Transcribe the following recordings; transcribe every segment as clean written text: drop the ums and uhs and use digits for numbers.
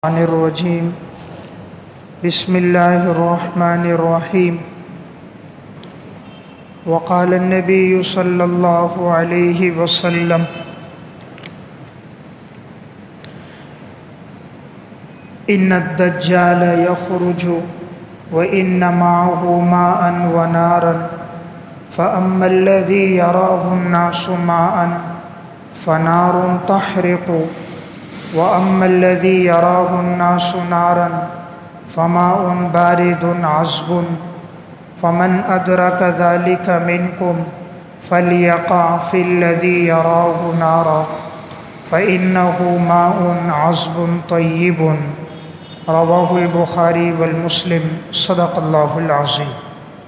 الرجیم بسم اللہ الرحمن الرحیم وقال النبی صلی اللہ علیہ وسلم ان الدجال یخرج وان معه ماء ونارا فاما الذی یراہ الناس ماء فنار تحرق وَأَمَّا الَّذِي يَرَاهُ النَّاسُ نَارًا فَمَاءٌ بَارِدٌ عَذْبٌ فَمَنْ أَدْرَكَ ذَلِكَ مِنْكُمْ فَلْيَقَعْ فِي الَّذِي يَرَاهُ نَارًا فَإِنَّهُ مَاءٌ عَذْبٌ طَيِّبٌ رواہ البخاری والمسلم صدق اللہ العظیم۔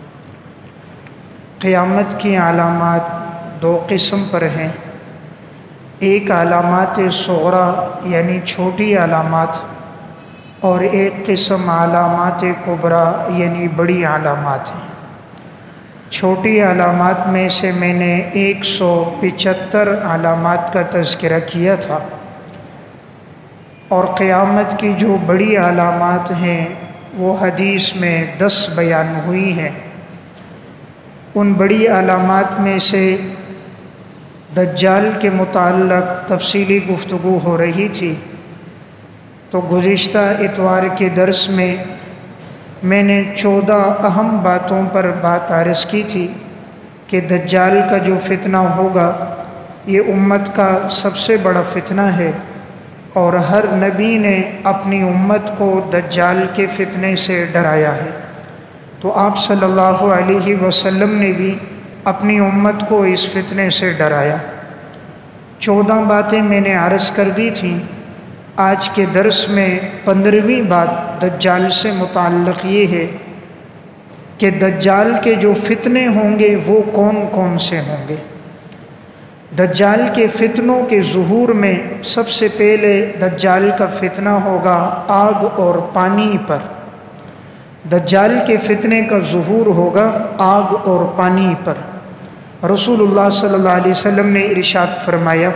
قیامت کی علامات دو قسم پر ہیں، ایک علامات صغری یعنی چھوٹی علامات، اور ایک قسم علامات کبری یعنی بڑی علامات ہیں۔ چھوٹی علامات میں سے میں نے 175 علامات کا تذکرہ کیا تھا، اور قیامت کی جو بڑی علامات ہیں وہ حدیث میں 10 بیان ہوئی ہیں۔ ان بڑی علامات میں سے دجال کے متعلق تفصیلی گفتگو ہو رہی تھی، تو گزشتہ اتوار کے درس میں نے 14 اہم باتوں پر بات عرض کی تھی کہ دجال کا جو فتنہ ہوگا یہ امت کا سب سے بڑا فتنہ ہے، اور ہر نبی نے اپنی امت کو دجال کے فتنے سے ڈرایا ہے۔ تو آپ صلی اللہ علیہ وسلم نے بھی اپنی امت کو اس فتنے سے ڈرایا۔ 14 باتیں میں نے عرض کر دی تھیں۔ آج کے درس میں 15ویں بات دجال سے متعلق یہ ہے کہ دجال کے جو فتنے ہوں گے وہ کون کون سے ہوں گے۔ دجال کے فتنوں کے ظہور میں سب سے پہلے دجال کا فتنہ ہوگا آگ اور پانی پر۔ دجال کے فتنے کا ظہور ہوگا آگ اور پانی پر۔ رسول اللہ صلی اللہ علیہ وسلم نے ارشاد فرمایا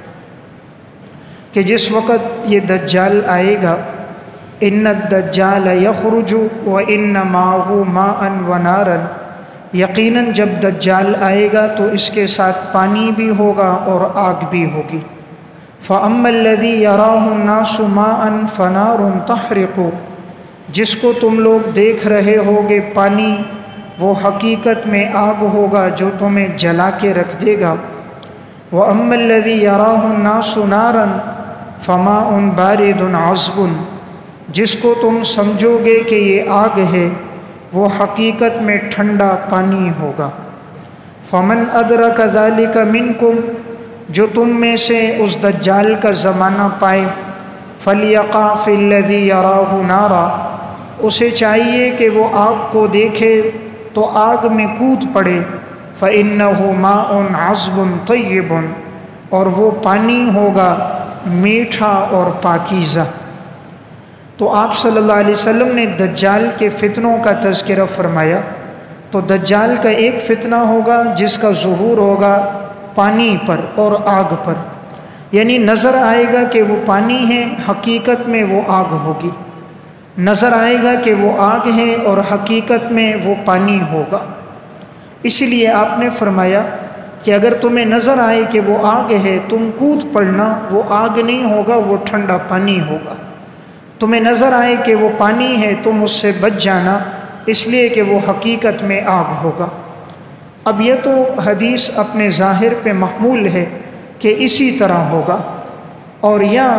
کہ جس وقت یہ دجال آئے گا، ان الدجال یخرج وان معه ماء ونارا، یقیناً جب دجال آئے گا تو اس کے ساتھ پانی بھی ہوگا اور آگ بھی ہوگی۔ فاما الذی یراہ الناس ماء فنار تحرق، جس کو تم لوگ دیکھ رہے ہوگے پانی، وہ حقیقت میں آگ ہوگا جو تمہیں جلا کے رکھ دے گا۔ وَأَمَّا الَّذِي يَرَاهُ النَّاسُ نَارًا فَمَاءٌ بَارِدٌ عَذْبٌ، جس کو تم سمجھو گے کہ یہ آگ ہے وہ حقیقت میں ٹھنڈا پانی ہوگا۔ فَمَنْ أَدْرَكَ ذَلِكَ مِنْكُمْ، جو تم میں سے اس دجال کا زمانہ پائے، فَلْيَقَعْ فِي الَّذِي يَرَاهُ نَارًا، اسے چاہیے کہ وہ آگ کو دیکھے تو آگ میں کود پڑے۔ فَإِنَّهُ مَاءٌ عَذْبٌ طَيِّبٌ، اور وہ پانی ہوگا میٹھا اور پاکیزہ۔ تو آپ صلی اللہ علیہ وسلم نے دجال کے فتنوں کا تذکرہ فرمایا۔ تو دجال کا ایک فتنہ ہوگا جس کا ظہور ہوگا پانی پر اور آگ پر، یعنی نظر آئے گا کہ وہ پانی ہے، حقیقت میں وہ آگ ہوگی۔ نظر آئے گا کہ وہ آگ ہے اور حقیقت میں وہ پانی ہوگا۔ اسی لیے آپ نے فرمایا کہ اگر تمہیں نظر آئے کہ وہ آگ ہے تم کود پڑنا، وہ آگ نہیں ہوگا، وہ ٹھنڈا پانی ہوگا۔ تمہیں نظر آئے کہ وہ پانی ہے تم اس سے بچ جانا، اس لیے کہ وہ حقیقت میں آگ ہوگا۔ اب یہ تو حدیث اپنے ظاہر پہ محمول ہے کہ اسی طرح ہوگا، اور یہاں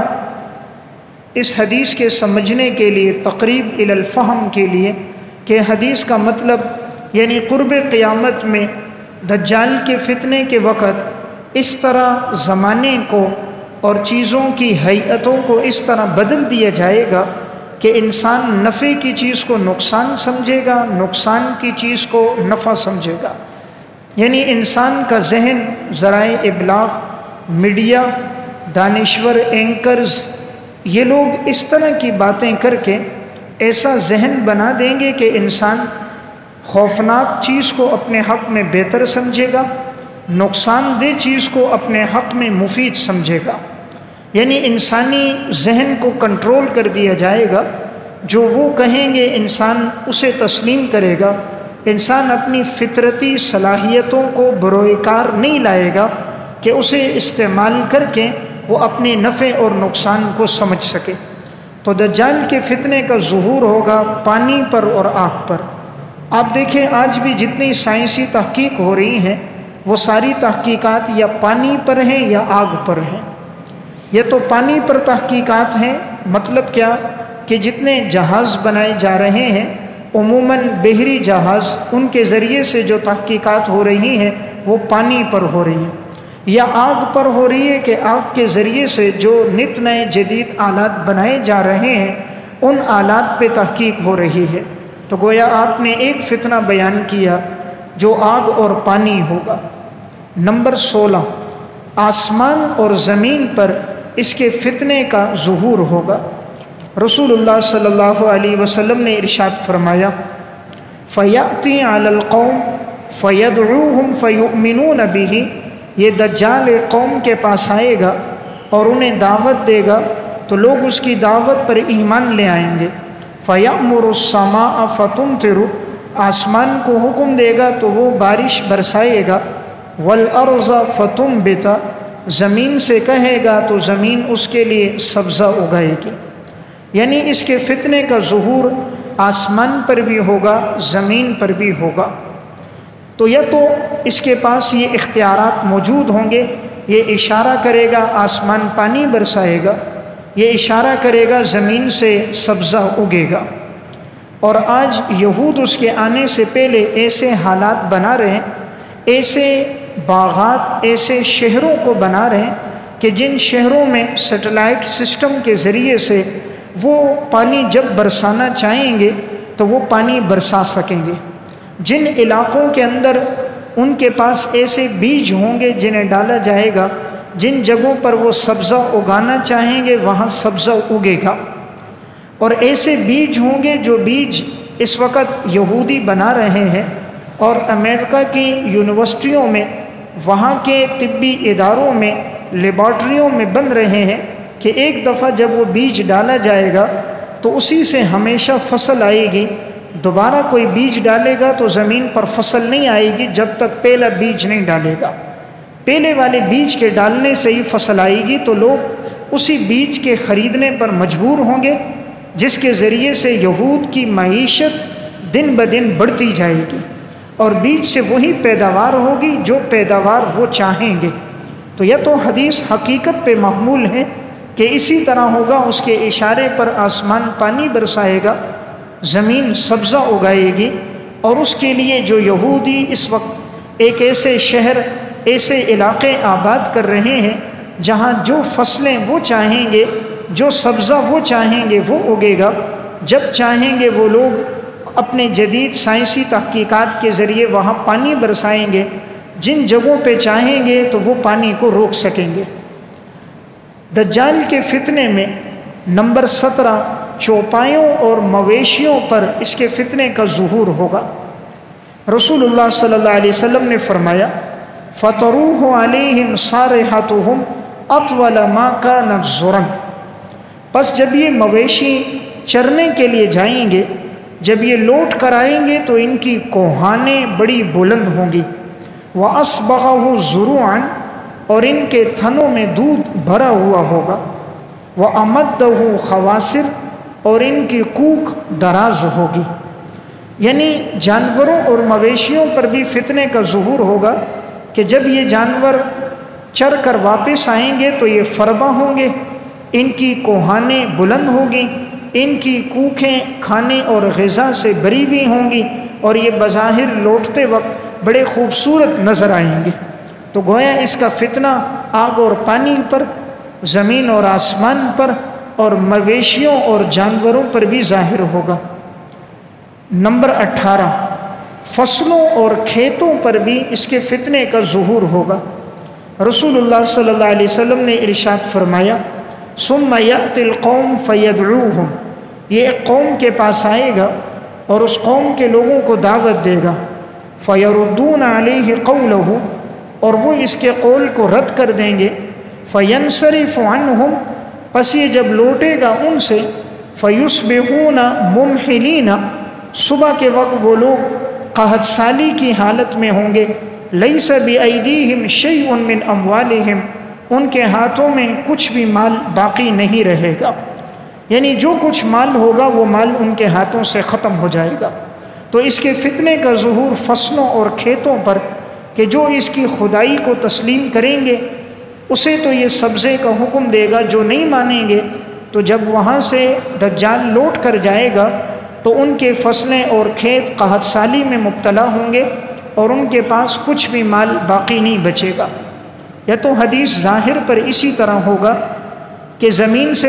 اس حدیث کے سمجھنے کے لیے تقریب الی الفہم کے لیے کہ حدیث کا مطلب یعنی قرب قیامت میں دجال کے فتنے کے وقت اس طرح زمانے کو اور چیزوں کی ہیئتوں کو اس طرح بدل دیا جائے گا کہ انسان نفع کی چیز کو نقصان سمجھے گا، نقصان کی چیز کو نفع سمجھے گا۔ یعنی انسان کا ذہن ذرائع ابلاغ، میڈیا، دانشور اینکرز، یہ لوگ اس طرح کی باتیں کر کے ایسا ذہن بنا دیں گے کہ انسان خوفناک چیز کو اپنے حق میں بہتر سمجھے گا، نقصان دہ چیز کو اپنے حق میں مفید سمجھے گا۔ یعنی انسانی ذہن کو کنٹرول کر دیا جائے گا، جو وہ کہیں گے انسان اسے تسلیم کرے گا، انسان اپنی فطرتی صلاحیتوں کو بروئے کار نہیں لائے گا کہ اسے استعمال کر کے وہ اپنے نفع اور نقصان کو سمجھ سکے۔ تو دجال کے فتنے کا ظہور ہوگا پانی پر اور آگ پر۔ آپ دیکھیں آج بھی جتنی سائنسی تحقیق ہو رہی ہیں وہ ساری تحقیقات یا پانی پر ہیں یا آگ پر ہیں۔ یہ تو پانی پر تحقیقات ہیں، مطلب کیا کہ جتنے جہاز بنائے جا رہے ہیں عموماً بحری جہاز، ان کے ذریعے سے جو تحقیقات ہو رہی ہیں وہ پانی پر ہو رہی ہیں، یا آگ پر ہو رہی ہے کہ آگ کے ذریعے سے جو نت نئے جدید آلات بنائے جا رہے ہیں ان آلات پہ تحقیق ہو رہی ہے۔ تو گویا آپ نے ایک فتنہ بیان کیا جو آگ اور پانی ہوگا۔ نمبر 16، آسمان اور زمین پر اس کے فتنے کا ظہور ہوگا۔ رسول اللہ صلی اللہ علیہ وسلم نے ارشاد فرمایا، فَيَأْتِي عَلَى الْقَوْمِ فَيَدْعُوهُمْ فَيُؤْمِنُونَ بِهِ، یہ دجال قوم کے پاس آئے گا اور انہیں دعوت دے گا تو لوگ اس کی دعوت پر ایمان لے آئیں گے۔ فَيَأْمُرُ السَّمَاءَ فَتُمْطِرُ، آسمان کو حکم دے گا تو وہ بارش برسائے گا۔ وَالْأَرْضَ فَتُنْبِتَ، زمین سے کہے گا تو زمین اس کے لیے سبزہ اگائے گی۔ یعنی اس کے فتنے کا ظہور آسمان پر بھی ہوگا، زمین پر بھی ہوگا۔ تو یا تو اس کے پاس یہ اختیارات موجود ہوں گے، یہ اشارہ کرے گا آسمان پانی برسائے گا، یہ اشارہ کرے گا زمین سے سبزہ اگے گا۔ اور آج یہود اس کے آنے سے پہلے ایسے حالات بنا رہے ہیں، ایسے باغات، ایسے شہروں کو بنا رہے ہیں کہ جن شہروں میں سیٹلائٹ سسٹم کے ذریعے سے وہ پانی جب برسانا چاہیں گے تو وہ پانی برسا سکیں گے۔ جن علاقوں کے اندر ان کے پاس ایسے بیج ہوں گے جنہیں ڈالا جائے گا، جن جگہوں پر وہ سبزہ اگانا چاہیں گے وہاں سبزہ اگے گا۔ اور ایسے بیج ہوں گے جو بیج اس وقت یہودی بنا رہے ہیں اور امریکہ کی یونیورسٹیوں میں، وہاں کے طبی اداروں میں، لیبارٹریوں میں بن رہے ہیں کہ ایک دفعہ جب وہ بیج ڈالا جائے گا تو اسی سے ہمیشہ فصل آئے گی، دوبارہ کوئی بیج ڈالے گا تو زمین پر فصل نہیں آئے گی جب تک پہلا بیج نہیں ڈالے گا۔ پہلے والے بیج کے ڈالنے سے ہی فصل آئے گی، تو لوگ اسی بیج کے خریدنے پر مجبور ہوں گے، جس کے ذریعے سے یہود کی معیشت دن بدن بڑھتی جائے گی اور بیج سے وہی پیداوار ہوگی جو پیداوار وہ چاہیں گے۔ تو یہ تو حدیث حقیقت پہ محمول ہے کہ اسی طرح ہوگا، اس کے اشارے پر آسمان پانی برسائے گا، زمین سبزہ اگائے گی، اور اس کے لیے جو یہودی اس وقت ایک ایسے شہر، ایسے علاقے آباد کر رہے ہیں جہاں جو فصلیں وہ چاہیں گے، جو سبزہ وہ چاہیں گے وہ اگے گا، جب چاہیں گے وہ لوگ اپنے جدید سائنسی تحقیقات کے ذریعے وہاں پانی برسائیں گے، جن جگہوں پہ چاہیں گے تو وہ پانی کو روک سکیں گے۔ دجال کے فتنے میں نمبر 17، چوپایوں اور مویشیوں پر اس کے فتنے کا ظہور ہوگا۔ رسول اللہ صلی اللہ علیہ وسلم نے فرمایا، فَتَرُوهُ عَلَيْهِمْ صَارِحَتُهُمْ أَطْوَلَ مَا كَانَتْ زُرًا، پس جب یہ مویشی چرنے کے لیے جائیں گے، جب یہ لوٹ کر آئیں گے تو ان کی کوہانیں بڑی بلند ہوں گی، وَأَصْبَغَهُ زُرُوعًا، اور ان کے تھنوں میں دودھ بھرا ہوا ہوگا، وَأَمَدَّهُ خَوَاسِرْ، اور ان کی کوکھ دراز ہوگی۔ یعنی جانوروں اور مویشیوں پر بھی فتنے کا ظہور ہوگا کہ جب یہ جانور چر کر واپس آئیں گے تو یہ فربا ہوں گے، ان کی کوہانیں بلند ہوگی، ان کی کوکھیں کھانے اور غذا سے بری ہوئی ہوں گی، اور یہ بظاہر لوٹتے وقت بڑے خوبصورت نظر آئیں گے۔ تو گویا اس کا فتنہ آگ اور پانی پر، زمین اور آسمان پر، اور مویشیوں اور جانوروں پر بھی ظاہر ہوگا۔ نمبر 18، فصلوں اور کھیتوں پر بھی اس کے فتنے کا ظہور ہوگا۔ رسول اللہ صلی اللہ علیہ وسلم نے ارشاد فرمایا، ثُمَّ يَأْتِ الْقَوْمُ فَيَدْعُوهُمْ، یہ ایک قوم کے پاس آئے گا اور اس قوم کے لوگوں کو دعوت دے گا، فَيَرُدُّونَ عَلَيْهِ قَوْلَهُ، اور وہ اس کے قول کو رد کر دیں گے، فینصرف عنہم، پس یہ جب لوٹے گا ان سے، فیصبحون ممحلین، صبح کے وقت وہ لوگ قحط سالی کی حالت میں ہوں گے، لیس بایدیہم شیء من اموالہم، ان کے ہاتھوں میں کچھ بھی مال باقی نہیں رہے گا، یعنی جو کچھ مال ہوگا وہ مال ان کے ہاتھوں سے ختم ہو جائے گا۔ تو اس کے فتنے کا ظہور فصلوں اور کھیتوں پر، کہ جو اس کی خدائی کو تسلیم کریں گے اسے تو یہ سبزے کا حکم دے گا، جو نہیں مانیں گے تو جب وہاں سے دجال لوٹ کر جائے گا تو ان کے فصلیں اور کھیت قحط سالی میں مبتلا ہوں گے اور ان کے پاس کچھ بھی مال باقی نہیں بچے گا۔ یا تو حدیث ظاہر پر اسی طرح ہوگا کہ زمین سے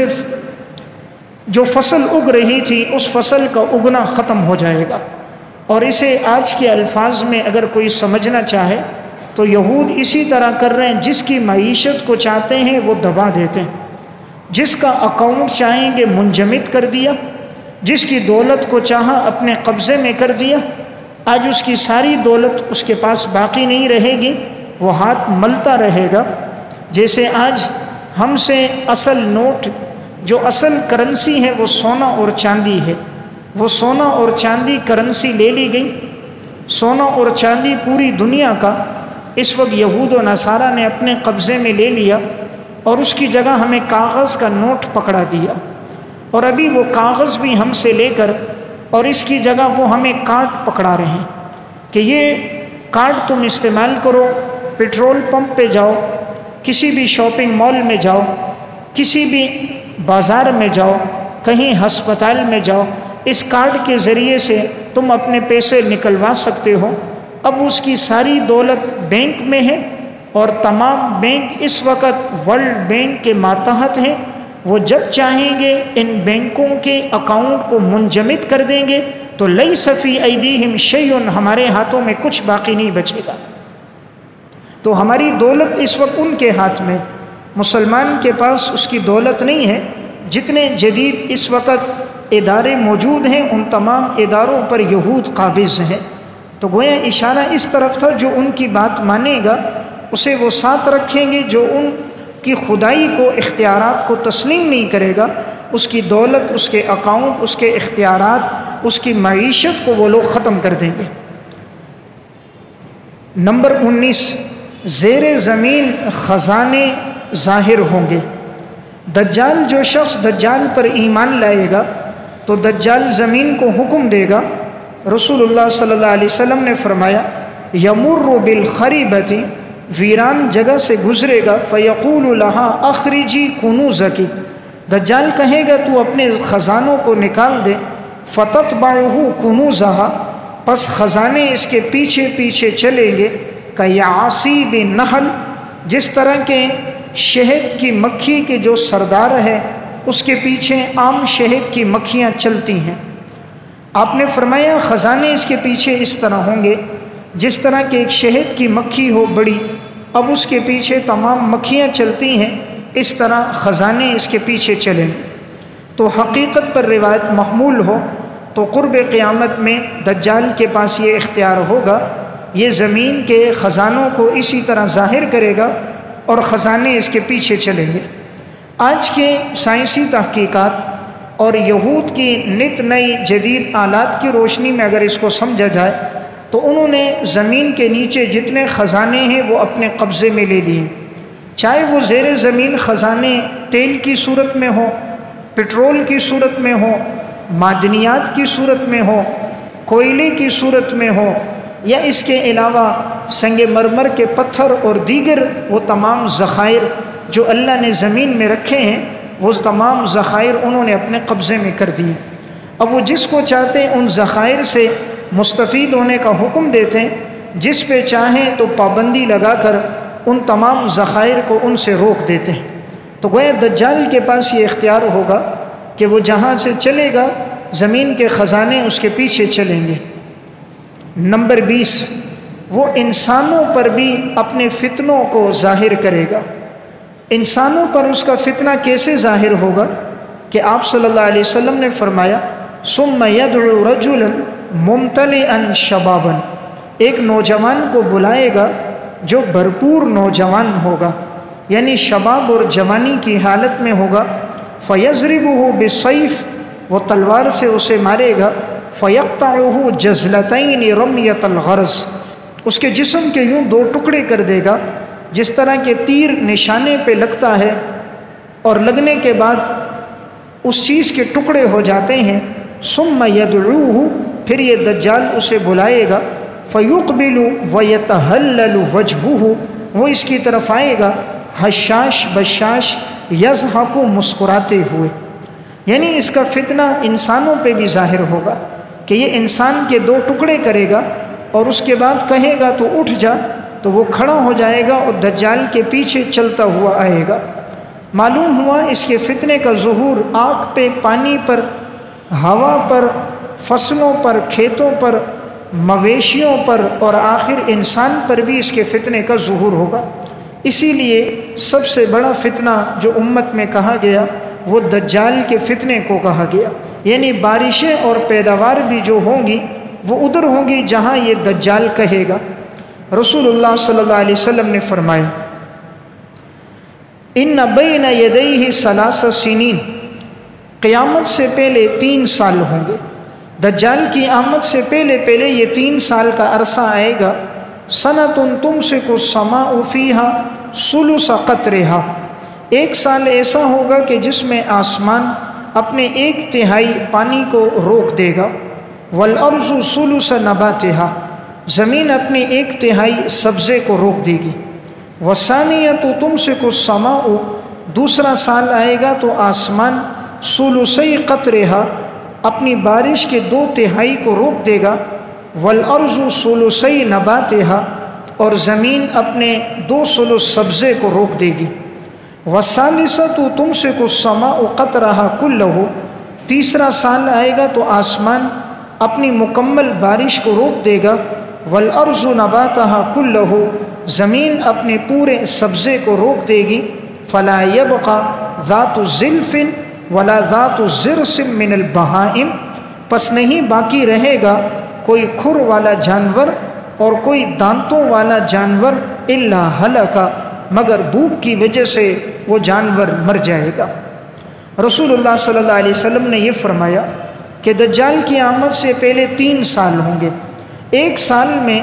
جو فصل اگ رہی تھی اس فصل کا اگنا ختم ہو جائے گا، اور اسے آج کے الفاظ میں اگر کوئی سمجھنا چاہے تو یہود اسی طرح کر رہے ہیں، جس کی معیشت کو چاہتے ہیں وہ دبا دیتے ہیں، جس کا اکاؤنٹ چاہیں گے منجمد کر دیا، جس کی دولت کو چاہا اپنے قبضے میں کر دیا، آج اس کی ساری دولت اس کے پاس باقی نہیں رہے گی، وہ ہاتھ ملتا رہے گا۔ جیسے آج ہم سے اصل نوٹ، جو اصل کرنسی ہے وہ سونا اور چاندی ہے، وہ سونا اور چاندی کرنسی لے لی گئی، سونا اور چاندی پوری دنیا کا اس وقت یہود و نصارہ نے اپنے قبضے میں لے لیا، اور اس کی جگہ ہمیں کاغذ کا نوٹ پکڑا دیا، اور ابھی وہ کاغذ بھی ہم سے لے کر اور اس کی جگہ وہ ہمیں کارڈ پکڑا رہے ہیں کہ یہ کارڈ تم استعمال کرو، پیٹرول پمپ پہ جاؤ، کسی بھی شاپنگ مال میں جاؤ، کسی بھی بازار میں جاؤ، کہیں ہسپتال میں جاؤ، اس کارڈ کے ذریعے سے تم اپنے پیسے نکلوا سکتے ہو۔ اب اس کی ساری دولت بینک میں ہے، اور تمام بینک اس وقت ورلڈ بینک کے ماتحت ہیں، وہ جب چاہیں گے ان بینکوں کے اکاؤنٹ کو منجمد کر دیں گے، تو لیس فی ایدیہم شیء، ہمارے ہاتھوں میں کچھ باقی نہیں بچے گا۔ تو ہماری دولت اس وقت ان کے ہاتھ میں، مسلمان کے پاس اس کی دولت نہیں ہے۔ جتنے جدید اس وقت ادارے موجود ہیں ان تمام اداروں پر یہود قابض ہیں۔ تو گویا اشارہ اس طرف تھا، جو ان کی بات مانے گا اسے وہ ساتھ رکھیں گے، جو ان کی خدائی کو، اختیارات کو تسلیم نہیں کرے گا، اس کی دولت، اس کے اکاؤنٹ، اس کے اختیارات، اس کی معیشت کو وہ لوگ ختم کر دیں گے۔ نمبر 19، زیر زمین خزانے ظاہر ہوں گے۔ دجال، جو شخص دجال پر ایمان لائے گا تو دجال زمین کو حکم دے گا۔ رسول اللہ صلی اللہ علیہ وسلم نے فرمایا، یمر بالخریبۃ، ویران جگہ سے گزرے گا، فیقول لہا اخرجی کنوزک، دجال کہے گا تو اپنے خزانوں کو نکال دے، فتتبعہ کنوزہا، پس خزانے اس کے پیچھے پیچھے چلیں گے، کیعصیب النحل، جس طرح کے شہد کی مکھی کے جو سردار ہے اس کے پیچھے عام شہد کی مکھیاں چلتی ہیں۔ آپ نے فرمایا خزانے اس کے پیچھے اس طرح ہوں گے جس طرح کہ ایک شہد کی مکھی ہو بڑی، اب اس کے پیچھے تمام مکھیاں چلتی ہیں، اس طرح خزانے اس کے پیچھے چلیں۔ تو حقیقت پر روایت محمول ہو تو قرب قیامت میں دجال کے پاس یہ اختیار ہوگا، یہ زمین کے خزانوں کو اسی طرح ظاہر کرے گا اور خزانے اس کے پیچھے چلیں گے۔ آج کے سائنسی تحقیقات اور یہود کی نت نئی جدید آلات کی روشنی میں اگر اس کو سمجھا جائے تو انہوں نے زمین کے نیچے جتنے خزانے ہیں وہ اپنے قبضے میں لے لیے، چاہے وہ زیر زمین خزانے تیل کی صورت میں ہو، پٹرول کی صورت میں ہو، معدنیات کی صورت میں ہو، کوئلے کی صورت میں ہو، یا اس کے علاوہ سنگ مرمر کے پتھر اور دیگر وہ تمام ذخائر جو اللہ نے زمین میں رکھے ہیں، وہ تمام ذخائر انہوں نے اپنے قبضے میں کر دیے۔ اب وہ جس کو چاہتے ہیں ان ذخائر سے مستفید ہونے کا حکم دیتے ہیں، جس پہ چاہیں تو پابندی لگا کر ان تمام ذخائر کو ان سے روک دیتے ہیں۔ تو گویا دجال کے پاس یہ اختیار ہوگا کہ وہ جہاں سے چلے گا زمین کے خزانے اس کے پیچھے چلیں گے۔ نمبر 20، وہ انسانوں پر بھی اپنے فتنوں کو ظاہر کرے گا۔ انسانوں پر اس کا فتنہ کیسے ظاہر ہوگا کہ آپ صلی اللہ علیہ وسلم نے فرمایا، ثم يدعو رجلا ممتلئا شبابا، ایک نوجوان کو بلائے گا جو بھرپور نوجوان ہوگا، یعنی شباب اور جوانی کی حالت میں ہوگا، فیضربہ بالسیف، وہ تلوار سے اسے مارے گا، فیقطعہ جزلتین رمیۃ الغرض، اس کے جسم کے یوں دو ٹکڑے کر دے گا جس طرح کے تیر نشانے پہ لگتا ہے اور لگنے کے بعد اس چیز کے ٹکڑے ہو جاتے ہیں، ثم یدعوہ، پھر یہ دجال اسے بلائے گا، فیقبل ویتہلل وجہہ، وہ اس کی طرف آئے گا، حشاش بشاش یضحک، مسکراتے ہوئے، یعنی اس کا فتنہ انسانوں پہ بھی ظاہر ہوگا کہ یہ انسان کے دو ٹکڑے کرے گا اور اس کے بعد کہے گا تو اٹھ جا، تو وہ کھڑا ہو جائے گا اور دجال کے پیچھے چلتا ہوا آئے گا۔ معلوم ہوا اس کے فتنے کا ظہور آگ پہ، پانی پر، ہوا پر، فصلوں پر، کھیتوں پر، مویشیوں پر اور آخر انسان پر بھی اس کے فتنے کا ظہور ہوگا۔ اسی لیے سب سے بڑا فتنہ جو امت میں کہا گیا وہ دجال کے فتنے کو کہا گیا، یعنی بارشیں اور پیداوار بھی جو ہوں گی وہ ادھر ہوں گی جہاں یہ دجال کہے گا۔ رسول اللہ صلی اللہ علیہ وسلم نے فرمایا ان بین یدیہ ثلاث سنین، قیامت سے پہلے 3 سال ہوں گے، دجال کی آمد سے پہلے پہلے یہ 3 سال کا عرصہ آئے گا، سنۃ تمسک السماء فیہا ثلث قطرہا، 1 سال ایسا ہوگا کہ جس میں آسمان اپنے 1/3 پانی کو روک دے گا، والارض ثلث نباتہا، زمین اپنے 1/3 سبزے کو روک دے گی، وثانیۃ تمسک السماء، دوسرا سال آئے گا تو آسمان ثلثی قطرہا، اپنی بارش کے 2/3 کو روک دے گا، والارض ثلثی نباتہا، اور زمین اپنے 2 ثلث سبزے کو روک دے گی، والثالثۃ تمسک السماء قطرہا کلہ، تیسرا سال آئے گا تو آسمان اپنی مکمل بارش کو روک دے گا، والارض نباتہا کلہ، زمین اپنے پورے سبزے کو روک دے گی، فلا یبقى ذات ظلف ولا ذات ضرس من البہائم، پس نہیں باقی رہے گا کوئی کھر والا جانور اور کوئی دانتوں والا جانور، الا ہلک، مگر بھوک کی وجہ سے وہ جانور مر جائے گا۔ رسول اللہ صلی اللہ علیہ وسلم نے یہ فرمایا کہ دجال کی آمد سے پہلے 3 سال ہوں گے، 1 سال میں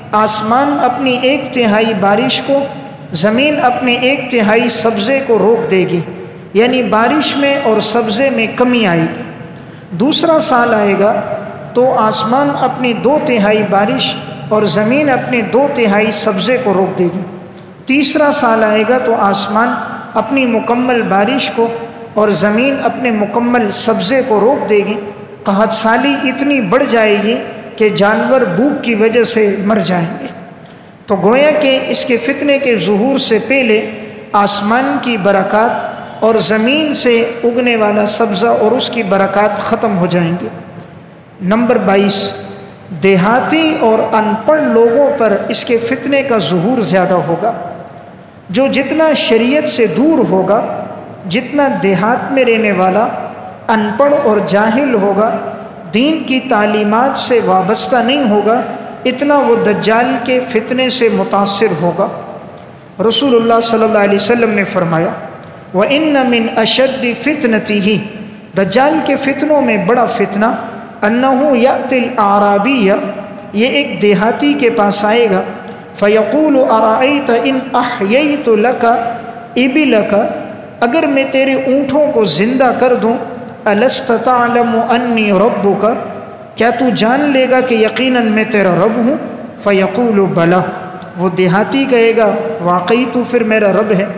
آسمان اپنی 1/3 بارش کو، زمین اپنے 1/3 سبزے کو روک دے گی، یعنی بارش میں اور سبزے میں کمی آئے گی۔ دوسرا سال آئے گا تو آسمان اپنی 2/3 بارش اور زمین اپنے 2/3 سبزے کو روک دے گی۔ تیسرا سال آئے گا تو آسمان اپنی مکمل بارش کو اور زمین اپنے مکمل سبزے کو روک دے گی، قحط سالی اتنی بڑھ جائے گی کہ جانور بھوک کی وجہ سے مر جائیں گے۔ تو گویا کہ اس کے فتنے کے ظہور سے پہلے آسمان کی برکات اور زمین سے اگنے والا سبزہ اور اس کی برکات ختم ہو جائیں گے۔ نمبر 22، دیہاتی اور ان پڑھ لوگوں پر اس کے فتنے کا ظہور زیادہ ہوگا۔ جو جتنا شریعت سے دور ہوگا، جتنا دیہات میں رہنے والا ان پڑھ اور جاہل ہوگا، دین کی تعلیمات سے وابستہ نہیں ہوگا، اتنا وہ دجال کے فتنے سے متاثر ہوگا۔ رسول اللہ صلی اللہ علیہ وسلم نے فرمایا وَإِنَّ مِنْ أَشَدِّ فِتْنَتِهِ، دجال کے فتنوں میں بڑا فتنہ، أَنَّهُ يَأْتِي الْأَعْرَابِيَّ، یہ ایک دیہاتی کے پاس آئے گا، فَيَقُولُ أَرَأَيْتَ إِنْ أَحْيَيْتُ لَكَ إِبِلَكَ، اگر میں تیرے اونٹوں کو زندہ کر دوں، أَلَسْتَ تَعْلَمُ أَنِّي رَبُّكَ، کیا تو جان لے گا کہ یقیناً میں تیرا رب ہوں؟ فَيَقُولُ بَلَا، وہ دیہاتی کہے گا واقعی تو پھر میرا رب ہے۔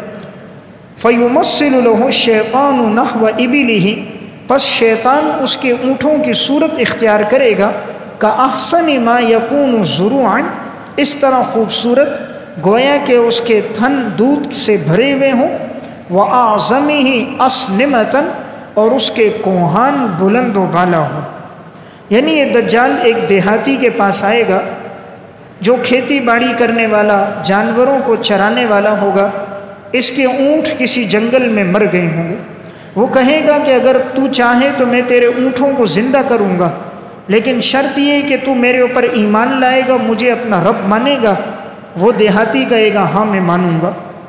فَيُمَثِّلُ لَهُ الشَّيْطَانُ نَحْوَ إِبِلِهِ، پس شیطان اس کے اونٹوں کی صورت اختیار کرے گا، كَأَحْسَنِ مَا يَكُونُ زُرُوعًا، اس طرح خوبصورت گویا کہ اس کے تھن دودھ سے بھرے ہوئے ہوں، وَأَعْظَمِهِ أَسْنِمَةً، اور اس کے کوہان بلند و بالا ہوں۔ یعنی یہ دجال ایک دیہاتی کے پاس آئے گا جو کھیتی باڑی کرنے والا، جانوروں کو چرانے والا ہوگا، اس کے اونٹ کسی جنگل میں مر گئے ہوں گے، وہ کہے گا کہ اگر تو چاہے تو میں تیرے اونٹوں کو زندہ کروں گا، لیکن شرط یہ کہ تو میرے اوپر ایمان لائے گا، مجھے اپنا رب مانے گا۔ وہ دیہاتی کہے گا ہاں میں مانوں گا۔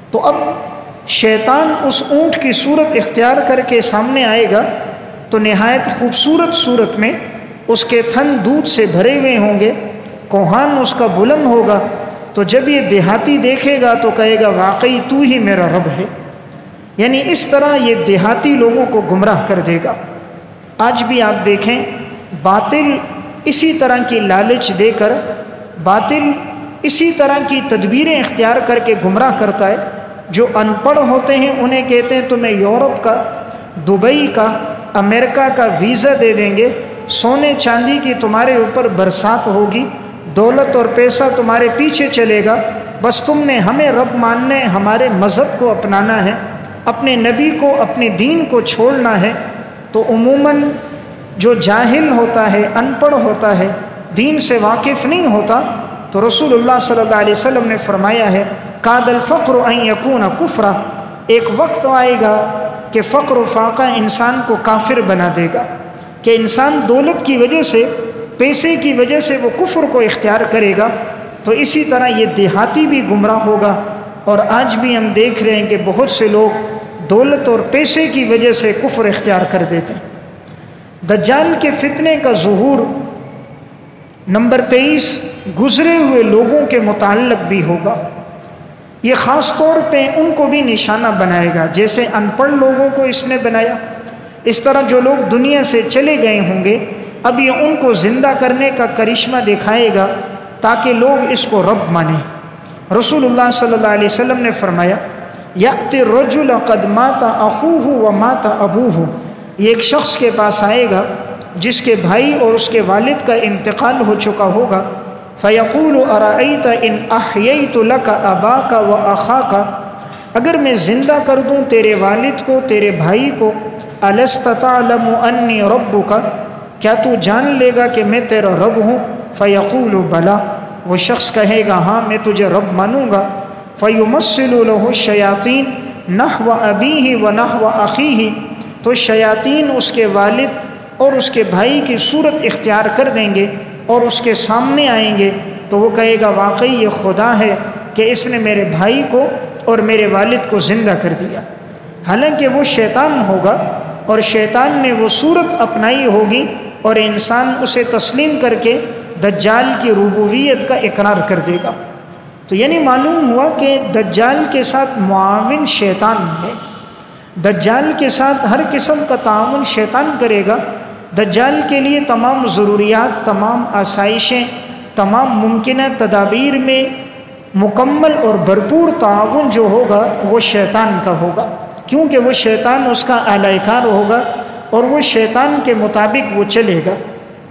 تو اب شیطان اس اونٹ کی صورت اختیار کر کے سامنے آئے گا تو نہایت خوبصورت صورت میں اس کے تھن دودھ سے بھرے ہوئے ہوں گے، کوہان اس کا بلند ہوگا، تو جب یہ دیہاتی دیکھے گا تو کہے گا واقعی تو ہی میرا رب ہے۔ یعنی اس طرح یہ دیہاتی لوگوں کو گمراہ کر دے گا۔ آج بھی آپ دیکھیں باطل اسی طرح کی لالچ دے کر، باطل اسی طرح کی تدبیریں اختیار کر کے گمراہ کرتا ہے۔ جو ان پڑھ ہوتے ہیں انہیں کہتے ہیں تمہیں یورپ کا، دبئی کا، امریکہ کا ویزا دے دیں گے، سونے چاندی کی تمہارے اوپر برسات ہوگی، دولت اور پیسہ تمہارے پیچھے چلے گا، بس تم نے ہمیں رب ماننا ہے، ہمارے مذہب کو اپنانا ہے، اپنے نبی کو، اپنے دین کو چھوڑنا ہے۔ تو عموماً جو جاہل ہوتا ہے، ان پڑھ ہوتا ہے، دین سے واقف نہیں ہوتا، تو رسول اللہ صلی اللہ علیہ وسلم نے فرمایا ہے کاد الفقر ان یکون کفرا، ایک وقت آئے گا کہ فقر و فاقہ انسان کو کافر بنا دے گا، کہ انسان دولت کی وجہ سے، پیسے کی وجہ سے وہ کفر کو اختیار کرے گا۔ تو اسی طرح یہ دیہاتی بھی گمراہ ہوگا، اور آج بھی ہم دیکھ رہے ہیں کہ بہت سے لوگ دولت اور پیسے کی وجہ سے کفر اختیار کر دیتے ہیں۔ دجال کے فتنے کا ظہور نمبر 23 گزرے ہوئے لوگوں کے متعلق بھی ہوگا۔ یہ خاص طور پہ ان کو بھی نشانہ بنائے گا، جیسے ان پڑھ لوگوں کو اس نے بنایا، اس طرح جو لوگ دنیا سے چلے گئے ہوں گے اب یہ ان کو زندہ کرنے کا کرشمہ دکھائے گا تاکہ لوگ اس کو رب مانیں۔ رسول اللہ صلی اللہ علیہ وسلم نے فرمایا یأتی الرجل قد مات اخوہ ومات ابوہ، یہ ایک شخص کے پاس آئے گا جس کے بھائی اور اس کے والد کا انتقال ہو چکا ہوگا، فیقول ارأیت ان احییت لک اباک و اخاک، اگر میں زندہ کر دوں تیرے والد کو، تیرے بھائی کو، الست تعلم انی ربک، کیا تو جان لے گا کہ میں تیرا رب ہوں؟ فیقول بلا، وہ شخص کہے گا ہاں میں تجھے رب مانوں گا۔ فیمثل لہ الشیاطین نحو ابیہ و نحو اخیہ، تو شیاطین اس کے والد اور اس کے بھائی کی صورت اختیار کر دیں گے اور اس کے سامنے آئیں گے، تو وہ کہے گا واقعی یہ خدا ہے کہ اس نے میرے بھائی کو اور میرے والد کو زندہ کر دیا۔ حالانکہ وہ شیطان ہوگا اور شیطان نے وہ صورت اپنائی ہوگی اور انسان اسے تسلیم کر کے دجال کی ربوبیت کا اقرار کر دے گا۔ تو یعنی معلوم ہوا کہ دجال کے ساتھ معاون شیطان ہے، دجال کے ساتھ ہر قسم کا تعاون شیطان کرے گا۔ دجال کے لیے تمام ضروریات، تمام آسائشیں، تمام ممکنہ تدابیر میں مکمل اور بھرپور تعاون جو ہوگا وہ شیطان کا ہوگا، کیونکہ وہ شیطان اس کا اعلی کار ہوگا اور وہ شیطان کے مطابق وہ چلے گا۔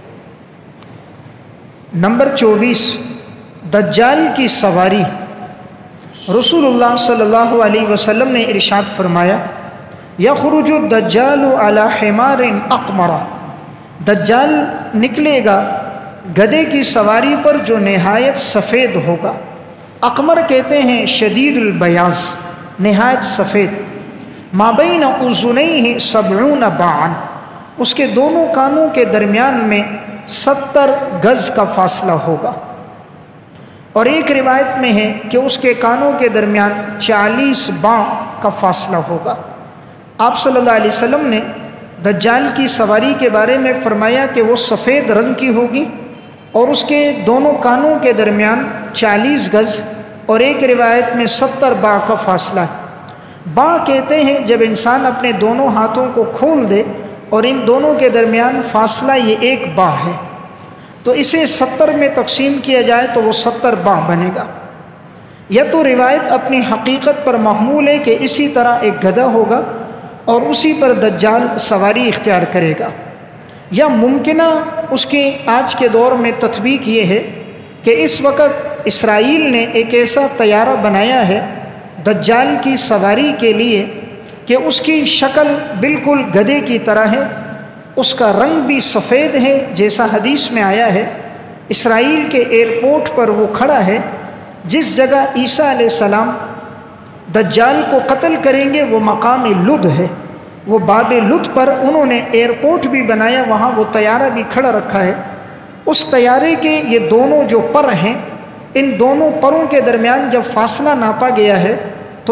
نمبر 24 دجال کی سواری۔ رسول اللہ صلی اللہ علیہ وسلم نے ارشاد فرمایا یخرج الدجال علی حمار اقمر، دجال نکلے گا گدھے کی سواری پر جو نہایت سفید ہوگا۔ اقمر کہتے ہیں شدید البیاض، نہایت سفید۔ ما بین اذنیہ 70 باعا، اس کے دونوں کانوں کے درمیان میں 70 گز کا فاصلہ ہوگا، اور ایک روایت میں ہے کہ اس کے کانوں کے درمیان 40 باع کا فاصلہ ہوگا۔ آپ صلی اللہ علیہ وسلم نے دجال کی سواری کے بارے میں فرمایا کہ وہ سفید رنگ کی ہوگی اور اس کے دونوں کانوں کے درمیان 40 گز اور ایک روایت میں 70 باع کا فاصلہ ہے۔ باع کہتے ہیں جب انسان اپنے دونوں ہاتھوں کو کھول دے اور ان دونوں کے درمیان فاصلہ یہ ایک باع ہے، تو اسے 70 میں تقسیم کیا جائے تو وہ 70 باع بنے گا۔ یا تو روایت اپنی حقیقت پر محمول ہے کہ اسی طرح ایک گدھا ہوگا اور اسی پر دجال سواری اختیار کرے گا، یا ممکنہ اس کی آج کے دور میں تطبیق یہ ہے کہ اس وقت اسرائیل نے ایک ایسا طیارہ بنایا ہے دجال کی سواری کے لیے کہ اس کی شکل بالکل گدھے کی طرح ہے، اس کا رنگ بھی سفید ہے جیسا حدیث میں آیا ہے۔ اسرائیل کے ایئرپورٹ پر وہ کھڑا ہے، جس جگہ عیسیٰ علیہ السلام دجال کو قتل کریں گے وہ مقام لد ہے، وہ باب لد پر انہوں نے ایئرپورٹ بھی بنایا، وہاں وہ طیارہ بھی کھڑا رکھا ہے۔ اس طیارے کے یہ دونوں جو پر ہیں، ان دونوں پروں کے درمیان جب فاصلہ ناپا گیا ہے تو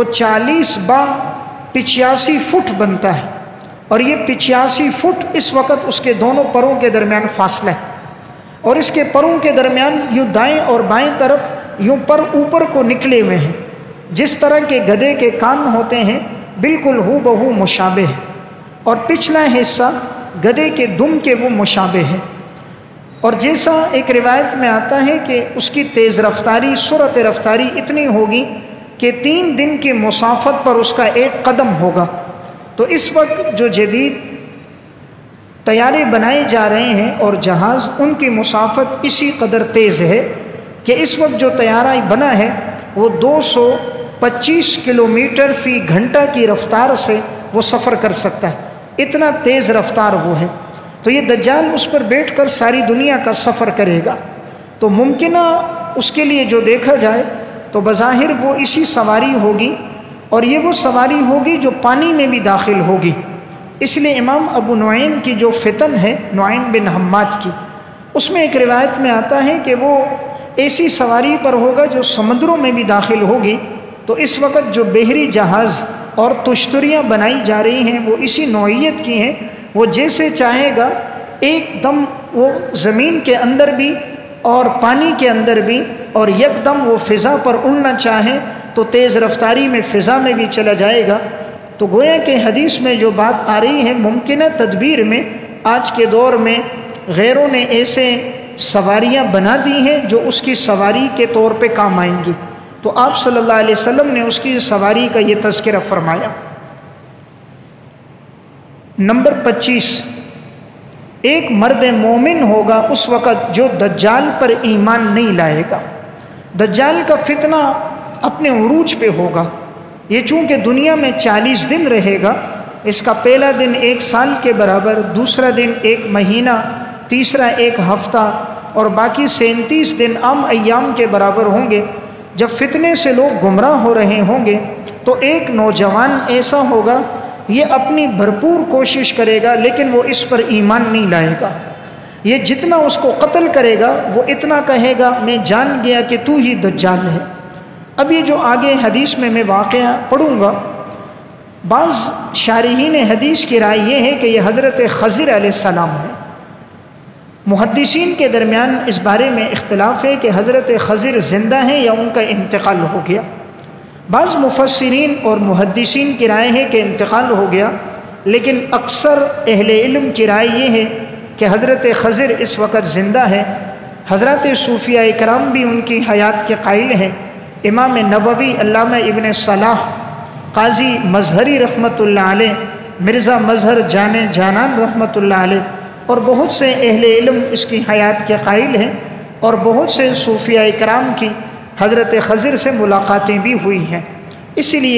40x85 فٹ بنتا ہے، اور یہ 85 فٹ اس وقت اس کے دونوں پروں کے درمیان فاصلہ ہے، اور اس کے پروں کے درمیان یوں دائیں اور بائیں طرف یوں پر اوپر کو نکلے ہوئے ہیں، جس طرح کے گدھے کے کان ہوتے ہیں بالکل ہو بہو مشابہ ہے، اور پچھلا حصہ گدھے کے دم کے وہ مشابہ ہے، اور جیسا ایک روایت میں آتا ہے کہ اس کی تیز رفتاری، سرعت رفتاری اتنی ہوگی کہ 3 دن کی مسافت پر اس کا 1 قدم ہوگا۔ تو اس وقت جو جدید طیارے بنائے جا رہے ہیں اور جہاز، ان کی مسافت اسی قدر تیز ہے کہ اس وقت جو طیارہ بنا ہے وہ 225 کلومیٹر فی گھنٹہ کی رفتار سے وہ سفر کر سکتا ہے، اتنا تیز رفتار وہ ہے۔ تو یہ دجال اس پر بیٹھ کر ساری دنیا کا سفر کرے گا، تو ممکنہ اس کے لیے جو دیکھا جائے تو بظاہر وہ اسی سواری ہوگی، اور یہ وہ سواری ہوگی جو پانی میں بھی داخل ہوگی۔ اس لیے امام ابو نعیم کی جو فتن ہے نعیم بن حماد کی، اس میں ایک روایت میں آتا ہے کہ وہ ایسی سواری پر ہوگا جو سمندروں میں بھی داخل ہوگی۔ تو اس وقت جو بحری جہاز اور تشتریاں بنائی جا رہی ہیں وہ اسی نوعیت کی ہیں، وہ جیسے چاہے گا ایک دم وہ زمین کے اندر بھی اور پانی کے اندر بھی، اور یک دم وہ فضا پر اڑنا چاہے تو تیز رفتاری میں فضا میں بھی چلا جائے گا۔ تو گویا کہ حدیث میں جو بات آ رہی ہے، ممکنہ تدبیر میں آج کے دور میں غیروں نے ایسے سواریاں بنا دی ہیں جو اس کی سواری کے طور پہ کام آئیں گی، تو آپ صلی اللہ علیہ وسلم نے اس کی سواری کا یہ تذکرہ فرمایا۔ نمبر 25، ایک مرد مومن ہوگا اس وقت جو دجال پر ایمان نہیں لائے گا۔ دجال کا فتنہ اپنے عروج پہ ہوگا، یہ چونکہ دنیا میں 40 دن رہے گا، اس کا پہلا دن 1 سال کے برابر، دوسرا دن 1 مہینہ، تیسرا 1 ہفتہ، اور باقی 37 دن عام ایام کے برابر ہوں گے۔ جب فتنے سے لوگ گمراہ ہو رہے ہوں گے تو ایک نوجوان ایسا ہوگا، یہ اپنی بھرپور کوشش کرے گا لیکن وہ اس پر ایمان نہیں لائے گا۔ یہ جتنا اس کو قتل کرے گا وہ اتنا کہے گا میں جان گیا کہ تو ہی دجال ہے۔ اب یہ جو آگے حدیث میں واقعہ پڑھوں گا، بعض شارحین حدیث کی رائے یہ ہے کہ یہ حضرت خضر علیہ السلام ہے۔ محدثین کے درمیان اس بارے میں اختلاف ہے کہ حضرت خضر زندہ ہیں یا ان کا انتقال ہو گیا۔ بعض مفسرین اور محدثین کی رائے ہے کہ انتقال ہو گیا، لیکن اکثر اہل علم کی رائے یہ ہے کہ حضرت خضر اس وقت زندہ ہے۔ حضرات صوفیہ کرام بھی ان کی حیات کے قائل ہیں۔ امام نووی، علامہ ابن صلاح، قاضی مظہری رحمۃ اللہ علیہ، مرزا مظہر جانان رحمۃ اللہ علیہ، اور بہت سے اہل علم اس کی حیات کے قائل ہیں، اور بہت سے صوفیہ کرام کی حضرت خضر سے ملاقاتیں بھی ہوئی ہیں۔ اس لیے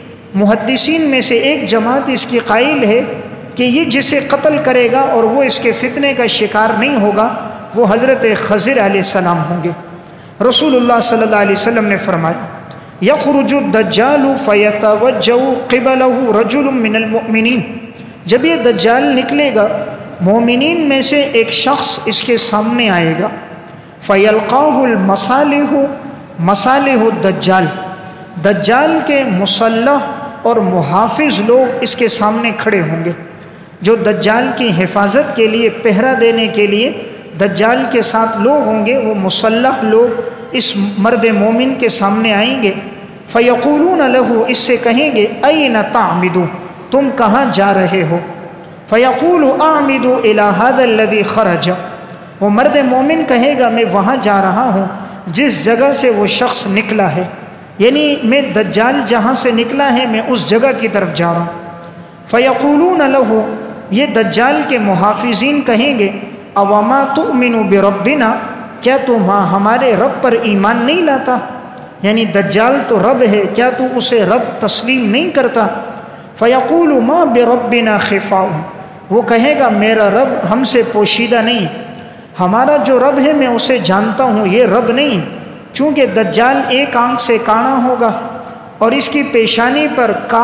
محدثین میں سے ایک جماعت اس کی قائل ہے کہ یہ جسے قتل کرے گا اور وہ اس کے فتنے کا شکار نہیں ہوگا، وہ حضرت خضر علیہ السلام ہوں گے۔ رسول اللہ صلی اللہ علیہ وسلم نے فرمایا یخرج الدجال فیتوجہ قبلہ رجل من المؤمنین، جب یہ دجال نکلے گا مومنین میں سے ایک شخص اس کے سامنے آئے گا، فیلقاہ المصالح، مصالح الدجال، دجال کے مسلح اور محافظ لوگ اس کے سامنے کھڑے ہوں گے۔ جو دجال کی حفاظت کے لیے، پہرا دینے کے لیے دجال کے ساتھ لوگ ہوں گے، وہ مسلح لوگ اس مرد مومن کے سامنے آئیں گے۔ فیقولون لہ، اس سے کہیں گے این تعمد، تم کہاں جا رہے ہو؟ فیقول اعمد الی ھذا الذی خرج، وہ مرد مومن کہے گا میں وہاں جا رہا ہوں جس جگہ سے وہ شخص نکلا ہے، یعنی میں دجال جہاں سے نکلا ہے میں اس جگہ کی طرف جا رہا ہوں۔ فیقولون لہ، یہ دجال کے محافظین کہیں گے اوما تؤمن بربنا، کیا تو ہمارے رب پر ایمان نہیں لاتا؟ یعنی دجال تو رب ہے، کیا تو اسے رب تسلیم نہیں کرتا؟ فیقول ما بربنا خفاء، وہ کہے گا میرا رب ہم سے پوشیدہ نہیں، ہمارا جو رب ہے میں اسے جانتا ہوں، یہ رب نہیں۔ چونکہ دجال ایک آنکھ سے کانا ہوگا اور اس کی پیشانی پر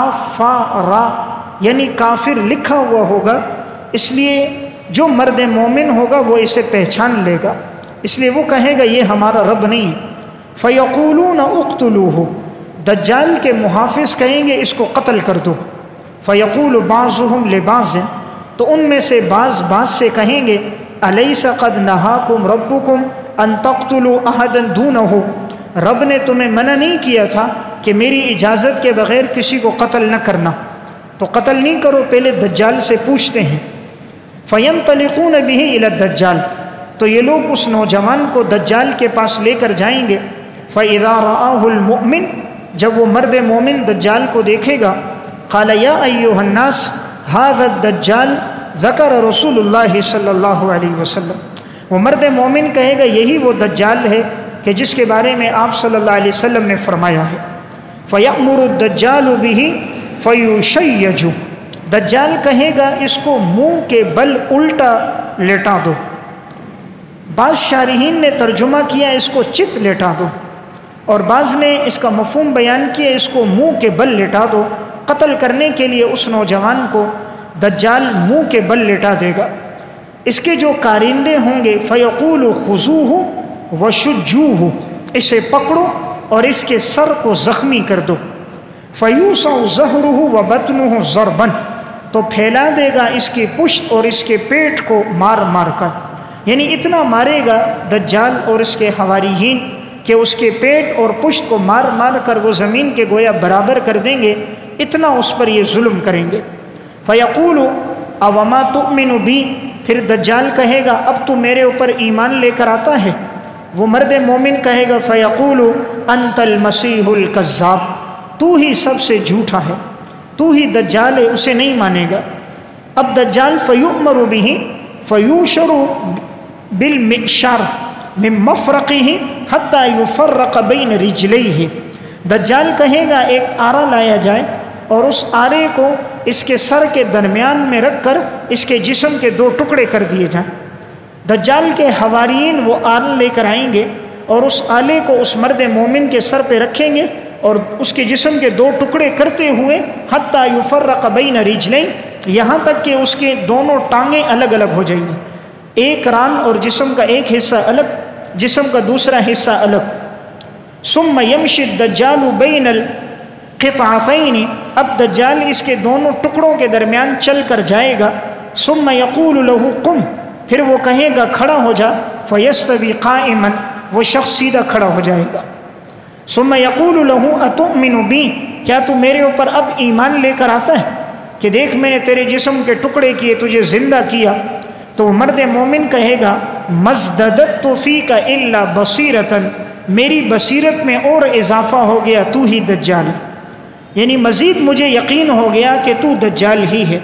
کافر یعنی کافر لکھا ہوا ہوگا، اس لیے جو مرد مومن ہوگا وہ اسے پہچان لے گا، اس لیے وہ کہے گا یہ ہمارا رب نہیں۔ فیقولون اقتلوہ، دجال کے محافظ کہیں گے اس کو قتل کر دو، فیقول بعضهم لبعض، تو ان میں سے بعض سے کہیں گے الیس قد نہاکم ربکم ان تقتلوا احدا دونہ، رب نے تمہیں منع نہیں کیا تھا کہ میری اجازت کے بغیر کسی کو قتل نہ کرنا، تو قتل نہیں کرو، پہلے دجال سے پوچھتے ہیں۔ فینطلقون بہ الی الدجال، تو یہ لوگ اس نوجوان کو دجال کے پاس لے کر جائیں گے۔ فاذا رآہ المؤمن، جب وہ مرد مومن دجال کو دیکھے گا، قال یا ایھا الناس ھذا الدجال ذکر رسول اللہ صلی اللہ علیہ وسلم، وہ مرد مومن کہے گا یہی وہ دجال ہے کہ جس کے بارے میں آپ صلی اللہ علیہ وسلم نے فرمایا ہے۔ فیأمر الدجال بہ فیشیج، دجال کہے گا اس کو منہ کے بل الٹا لیٹا دو، بعض شارحین نے ترجمہ کیا اس کو چت لیٹا دو، اور بعض نے اس کا مفہوم بیان کیا اس کو منہ کے بل لیٹا دو۔ قتل کرنے کے لیے اس نوجوان کو دجال منہ کے بل لیٹا دے گا۔ اس کے جو کارندے ہوں گے فیقول خذوہ وشجوہ، اسے پکڑو اور اس کے سر کو زخمی کر دو۔ فیوسع ظہرہ وبطنہ ضربا، تو پھیلا دے گا اس کی پشت اور اس کے پیٹ کو مار مار کر، یعنی اتنا مارے گا دجال اور اس کے حواریین کہ اس کے پیٹ اور پشت کو مار مار کر وہ زمین کے گویا برابر کر دیں گے، اتنا اس پر یہ ظلم کریں گے۔ فیقول اوما تؤمن بی، پھر دجال کہے گا اب تو میرے اوپر ایمان لے کر آتا ہے؟ وہ مرد مومن کہے گا فیقول انت المسیح الکذاب، تو ہی سب سے جھوٹا ہے، تو ہی دجال ہے، اسے نہیں مانے گا۔ اب دجال فیؤمر بہ فیوشر بالمئشر من مفرقہ حتی یفرق بین رجلیہ، دجال کہے گا ایک آرا لایا جائے اور اس آرے کو اس کے سر کے درمیان میں رکھ کر اس کے جسم کے دو ٹکڑے کر دیے جائیں۔ دجال کے حواریین وہ آلہ لے کر آئیں گے اور اس آلے کو اس مرد مومن کے سر پہ رکھیں گے اور اس کے جسم کے دو ٹکڑے کرتے ہوئے حتی یفرق بین رجلین، یہاں تک کہ اس کے دونوں ٹانگیں الگ الگ ہو جائیں گی، ایک ران اور جسم کا ایک حصہ الگ، جسم کا دوسرا حصہ الگ۔ ثم یمشی الدجال بین القطعتین، اب دجال اس کے دونوں ٹکڑوں کے درمیان چل کر جائے گا۔ ثم یقول له قم، پھر وہ کہے گا کھڑا ہو جا، فیستوی قائما، وہ شخص سیدھا کھڑا ہو جائے گا۔ ثم یقول له اتؤمن بی، کیا تو میرے اوپر اب ایمان لے کر آتا ہے کہ دیکھ میں نے تیرے جسم کے ٹکڑے کیے، تجھے زندہ کیا؟ تو مرد مومن کہے گا مزددت فیک الا بصیرتا، میری بصیرت میں اور اضافہ ہو گیا، تو ہی دجال، یعنی مزید مجھے یقین ہو گیا کہ تو دجال ہی ہے۔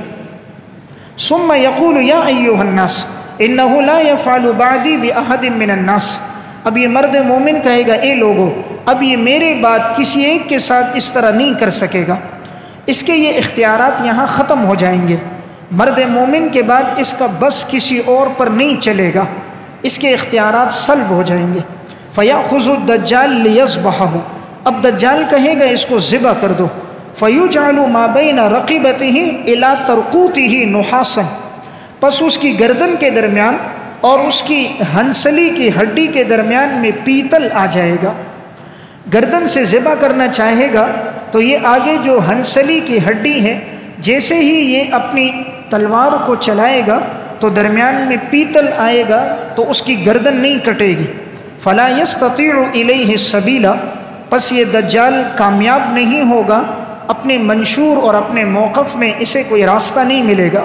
ثم یقول یا ایھا الناس انہ لا یفعل بعدی باحد من الناس، اب یہ مرد مومن کہے گا اے لوگو، اب یہ میرے بعد کسی ایک کے ساتھ اس طرح نہیں کر سکے گا، اس کے یہ اختیارات یہاں ختم ہو جائیں گے، مرد مومن کے بعد اس کا بس کسی اور پر نہیں چلے گا، اس کے اختیارات سلب ہو جائیں گے۔ فیأخذ الدجال لیذبحہ، اب دجال کہے گا اس کو ذبح کر دو۔ فیجعل ما بین رقبتہ الی ترقوتہ نحاسا، پس اس کی گردن کے درمیان اور اس کی ہنسلی کی ہڈی کے درمیان میں پیتل آ جائے گا۔ گردن سے ذبح کرنا چاہے گا تو یہ آگے جو ہنسلی کی ہڈی ہے، جیسے ہی یہ اپنی تلوار کو چلائے گا تو درمیان میں پیتل آئے گا تو اس کی گردن نہیں کٹے گی۔ فلا یستطیع الیہ السبیل، پس یہ دجال کامیاب نہیں ہوگا اپنے منشور اور اپنے موقف میں، اسے کوئی راستہ نہیں ملے گا۔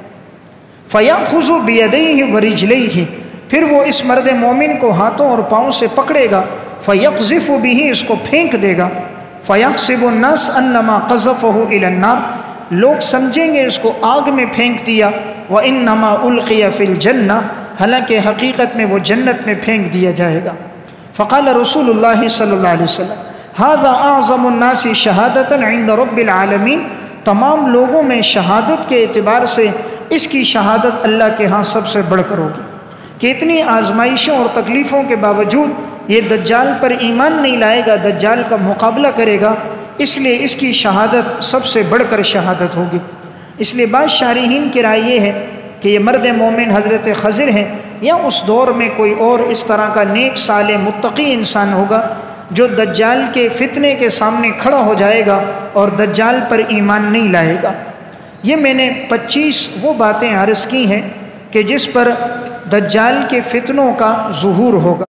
فیأخذ بیدیہ ورجلیہ، پھر وہ اس مرد مومن کو ہاتھوں اور پاؤں سے پکڑے گا، فیقذف بہ، اس کو پھینک دے گا۔ فیحسب الناس انما قذفہ الی النار، لوگ سمجھیں گے اس کو آگ میں پھینک دیا۔ وانما القی فی الجنہ، حالانکہ حقیقت میں وہ جنت میں پھینک دیا جائے گا۔ فقال رسول اللہ صلی اللہ علیہ وسلم ھذا اعظم الناس شہادۃ عند رب العالمین، تمام لوگوں میں شہادت کے اعتبار سے اس کی شہادت اللہ کے ہاں سب سے بڑھ کر ہوگی، کہ اتنی آزمائشوں اور تکلیفوں کے باوجود یہ دجال پر ایمان نہیں لائے گا، دجال کا مقابلہ کرے گا، اس لیے اس کی شہادت سب سے بڑھ کر شہادت ہوگی۔ اس لیے بعض شارحین کی رائے یہ ہے کہ یہ مرد مومن حضرت خضر ہیں، یا اس دور میں کوئی اور اس طرح کا نیک صالح متقی انسان ہوگا جو دجال کے فتنے کے سامنے کھڑا ہو جائے گا اور دجال پر ایمان نہیں لائے گا۔ یہ میں نے 25 وہ باتیں عرض کی ہیں کہ جس پر دجال کے فتنوں کا ظہور ہوگا۔